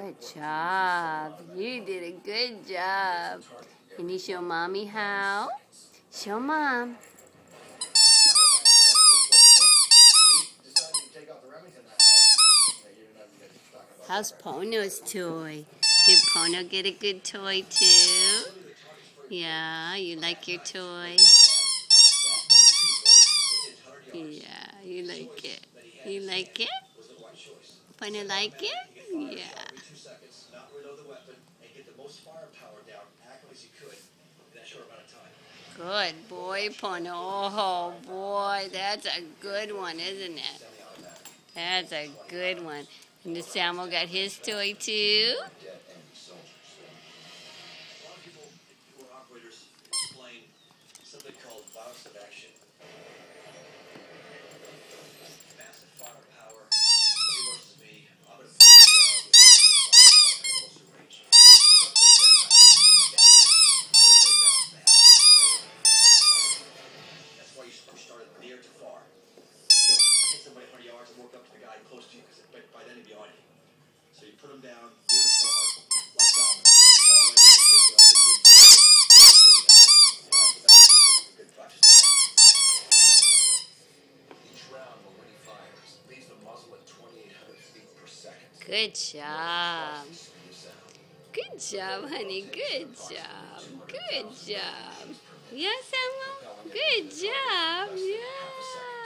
Good job. You did a good job. Can you show Mommy how? Show Mom. How's Pono's toy? Did Pono get a good toy too? Yeah, you like your toy? Yeah, you like it. You like it? Pono like it? Yeah. Good boy, Pono. Oh boy, that's a good one, isn't it? That's a good one. And the Samuel got his toy too. Close to you, because by then he'd be on you. So you put him down near the far, like dominant. Good practice. Each round when he fires, leaves the muzzle at 2,800 feet per second. Good job. Good job, honey. Good job. Good job. Yeah, Samuel? Good job. Yeah.